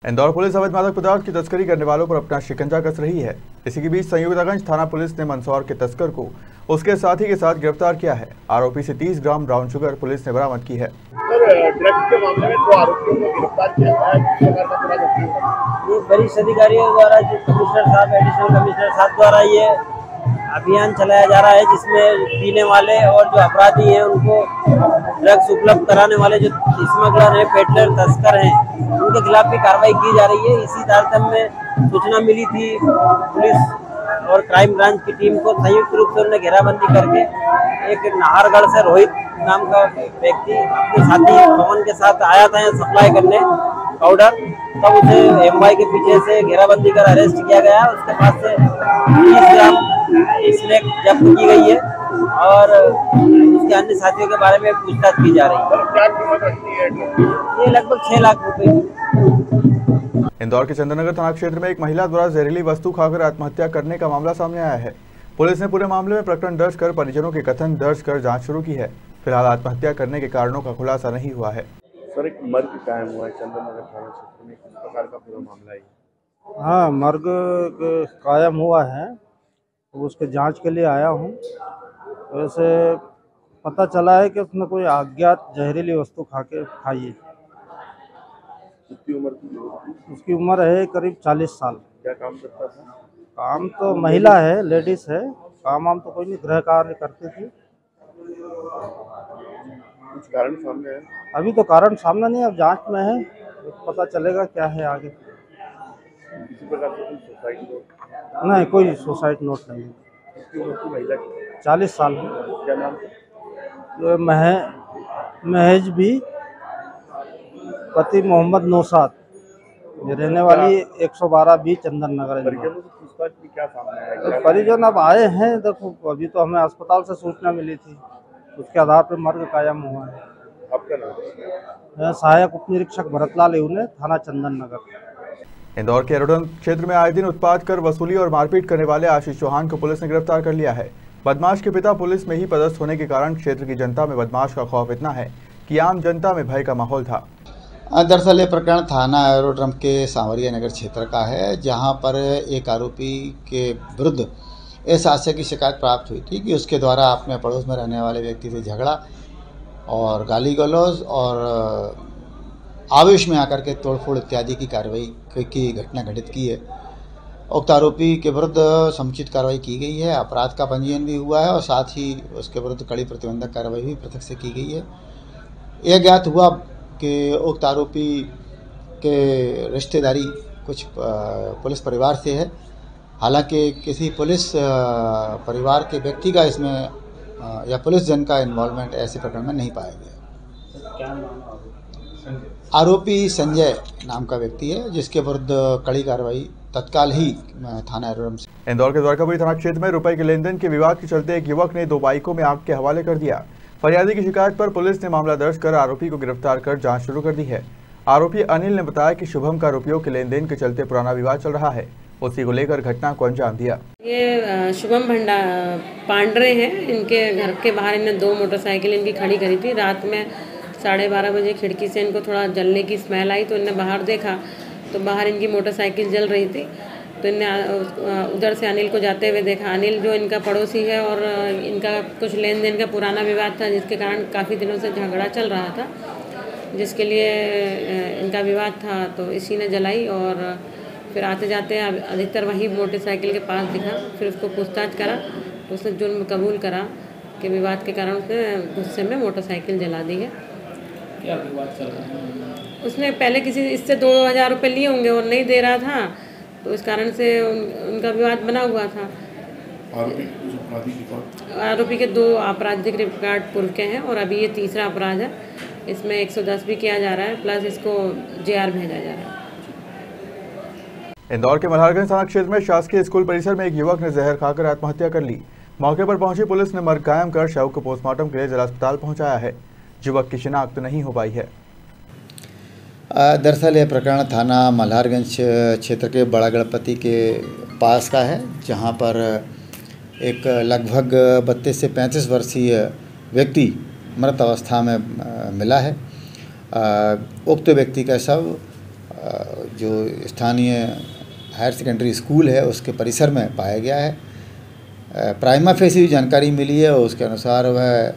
Indore police अवैध मादक पदार्थ की तस्करी करने वालों पर अपना शिकंजा कस रही है। इसी के बीच संयोगतागंज थाना पुलिस ने मंदसौर के तस्कर को उसके साथी के साथ गिरफ्तार किया है। आरोपी से 30 ग्राम ब्राउन शुगर पुलिस ने बरामद की है। ड्रग्स के मामले में 2 आरोपियों को गिरफ्तार किया है। वरिष्ठ अधिकारियों द्वारा जो कमिश्नर साहब, एडिशनल कमिश्नर साहब द्वारा ये अभियान चलाया जा रहा है, जिसमें पीने वाले और जो अपराधी हैं उनको ड्रग्स उपलब्ध कराने वाले जो स्मगलर हैं, पेडलर, तस्कर हैं, उनके खिलाफ भी कार्रवाई की जा रही है। इसी तारतम्य में सूचना मिली थी, पुलिस और क्राइम ब्रांच की टीम को संयुक्त रूप से उन्हें घेराबंदी करके एक नाहरगढ़ से रोहित नाम का व्यक्ति अपने साथी पवन के साथ आया था यहाँ सप्लाई करने पाउडर, तब उसे एमवाई के पीछे से घेराबंदी कर अरेस्ट किया गया। उसके पास से 30 ग्राम स्नैक जब्त की गई है और उसके अन्य साथियों के बारे में पूछताछ की जा रही है। क्या कीमत रखती है? ये लगभग 6 लाख रुपए। इंदौर के चंद्रनगर थाना क्षेत्र में एक महिला द्वारा जहरीली वस्तु खाकर आत्महत्या करने का मामला सामने आया है। पुलिस ने पूरे मामले में प्रकरण दर्ज कर परिजनों के कथन दर्ज कर जांच शुरू की है। फिलहाल आत्महत्या करने के कारणों का खुलासा नहीं हुआ है। सर, एक मर्ग कायम हुआ है चंद्रनगर थाना क्षेत्र में, किस प्रकार का पूरा मामला है? हाँ, मर्ग कायम हुआ है, तो उसके जांच के लिए आया हूँ। वैसे पता चला है कि उसने कोई अज्ञात जहरीली वस्तु खाई है। कितनी उम्र की? उसकी उम्र है करीब 40 साल। क्या काम करता था? काम तो महिला है, लेडीज है, काम तो कोई नहीं, गृह कार्य करती थी। कुछ कारण सामने है? अभी तो कारण सामने नहीं, अब जांच में है, पता चलेगा क्या है आगे। किसी प्रकार से कोई सुसाइड नोट? नहीं, कोई सुसाइड नोट नहीं है। कितनी उम्र की महिला की? 40 साल है। क्या नाम है? महज भी पति मोहम्मद नौशाद, रहने वाली 112 बी चंदन नगर। परिजनों से पूछताछ की, क्या सामने आया? परिजन अब आए हैं, देखो अभी तो हमें अस्पताल से सूचना मिली थी, उसके आधार पर मर्ग कायम हुआ है। आपका नाम? मैं सहायक उप निरीक्षक भरतलाल इहुने, थाना चंदन नगर। इंदौर के एरोडन क्षेत्र में आए दिन उत्पात कर वसूली और मारपीट करने वाले आशीष चौहान को पुलिस ने गिरफ्तार कर लिया है। बदमाश के पिता पुलिस में ही पदस्थ होने के कारण क्षेत्र की जनता में बदमाश का खौफ इतना है कि आम जनता में भय का माहौल था। दरअसल ये प्रकरण थाना एरोड्रम के सांवरिया नगर क्षेत्र का है, जहां पर एक आरोपी के विरुद्ध इस आशय की शिकायत प्राप्त हुई थी कि उसके द्वारा अपने पड़ोस में रहने वाले व्यक्ति से झगड़ा और गाली गलौज और आवेश में आकर के तोड़फोड़ इत्यादि की कार्रवाई की घटना घटित की है। उक्त आरोपी के विरुद्ध समुचित कार्रवाई की गई है, अपराध का पंजीयन भी हुआ है और साथ ही उसके विरुद्ध कड़ी प्रतिबंधक कार्रवाई भी पृथक से की गई है। यह ज्ञात हुआ कि उक्त आरोपी के रिश्तेदारी कुछ पुलिस परिवार से है। हालांकि किसी पुलिस परिवार के व्यक्ति का इसमें या पुलिस जन का इन्वॉल्वमेंट ऐसे प्रकरण में नहीं पाया गया। आरोपी संजय नाम का व्यक्ति है, जिसके विरुद्ध कड़ी कार्रवाई तत्काल ही थाना एरोड्रम से। इंदौर के द्वारकापुरी थाना क्षेत्र में रुपए के लेन देन के विवाद के चलते एक युवक ने 2 बाइकों में आग के हवाले कर दिया। फरियादी की शिकायत पर पुलिस ने मामला दर्ज कर आरोपी को गिरफ्तार कर जांच शुरू कर दी है। आरोपी अनिल ने बताया कि शुभम का रुपयों के लेन देन के चलते पुराना विवाद चल रहा है, उसी को लेकर घटना को अंजाम दिया। ये शुभम पांडरे हैं, इनके घर के बाहर इन्हें 2 मोटरसाइकिल इनकी खड़ी करी थी। रात में 12:30 बजे खिड़की से इनको थोड़ा जलने की स्मेल आई, तो इनने बाहर देखा तो बाहर इनकी मोटरसाइकिल जल रही थी। तो इनने उधर से अनिल को जाते हुए देखा। अनिल जो इनका पड़ोसी है और इनका कुछ लेन देन का पुराना विवाद था, जिसके कारण काफ़ी दिनों से झगड़ा चल रहा था, जिसके लिए इनका विवाद था। तो इसी ने जलाई और फिर आते जाते अधिकतर वही मोटरसाइकिल के पास दिखा। फिर उसको पूछताछ करा तो उसने जुर्म कबूल करा कि विवाद के कारण उसने गुस्से में मोटरसाइकिल जला दी है। क्या विवाद चल रहा है? उसने पहले किसी इससे 2000 रुपये लिए होंगे और नहीं दे रहा था, तो इस कारण से उनका विवाद बना हुआ था। आरोपी के 2 आपराधिक रिकॉर्ड पूर्व के हैं और अभी ये तीसरा अपराध है। इसमें 110 भी किया जा रहा है, प्लस इसको जेआर भेजा जा रहा है। इंदौर के मल्हारगंज थाना क्षेत्र में शासकीय स्कूल परिसर में एक युवक ने जहर खाकर आत्महत्या कर ली। मौके पर पहुंची पुलिस ने मर्ग कायम कर शव को पोस्टमार्टम के लिए जिला अस्पताल पहुंचाया है। युवक की शिनाख्त नहीं हो पाई है। दरअसल यह प्रकरण थाना मल्हारगंज क्षेत्र के बड़ा गणपति के पास का है, जहां पर एक लगभग 32 से 35 वर्षीय व्यक्ति मृत अवस्था में मिला है। उक्त व्यक्ति का शव जो स्थानीय हायर सेकेंडरी स्कूल है उसके परिसर में पाया गया है। प्राइमा फेसी जानकारी मिली है, उसके अनुसार वह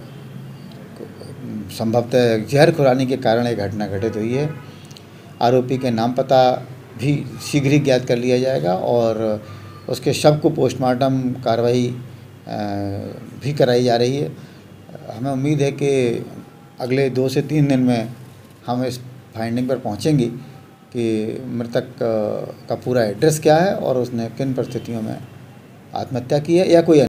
संभवतः जहर खुरानी के कारण एक घटना घटित हुई है। आरोपी के नाम पता भी शीघ्र ही ज्ञात कर लिया जाएगा और उसके शव को पोस्टमार्टम कार्रवाई भी कराई जा रही है। हमें उम्मीद है कि अगले 2 से 3 दिन में हम इस फाइंडिंग पर पहुंचेंगे कि मृतक का पूरा एड्रेस क्या है और उसने किन परिस्थितियों में आत्महत्या की है या कोई